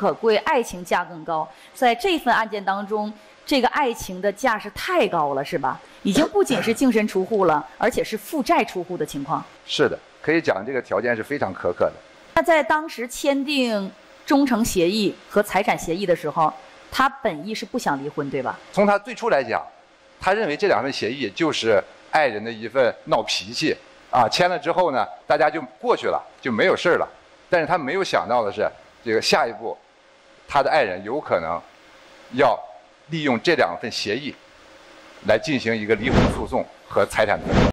可贵，爱情价更高。在这份案件当中，这个爱情的价是太高了，是吧？已经不仅是净身出户了，而且是负债出户的情况。 是的，可以讲这个条件是非常苛刻的。 那在当时签订忠诚协议和财产协议的时候，他本意是不想离婚，对吧？ 从他最初来讲，他认为这2份协议就是爱人的一份闹脾气啊，签了之后呢，大家就过去了，就没有事了。但是他没有想到的是，这个下一步，他的爱人有可能要利用这2份协议来进行一个离婚诉讼和财产分割。